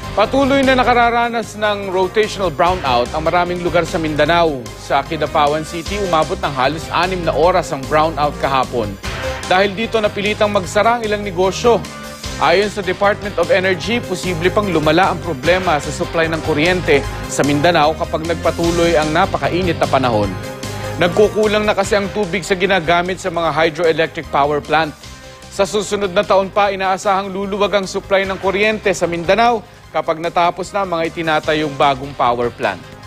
Patuloy na nakararanas ng rotational brownout ang maraming lugar sa Mindanao. Sa Kidapawan City, umabot ng halos 6 na oras ang brownout kahapon. Dahil dito napilitang magsara ang ilang negosyo. Ayon sa Department of Energy, posible pang lumala ang problema sa supply ng kuryente sa Mindanao kapag nagpatuloy ang napakainit na panahon. Nagkukulang na kasi ang tubig sa ginagamit sa mga hydroelectric power plant. Sa susunod na taon pa, inaasahang luluwag ang supply ng kuryente sa Mindanao kapag natapos na mga itinatayong bagong power plant.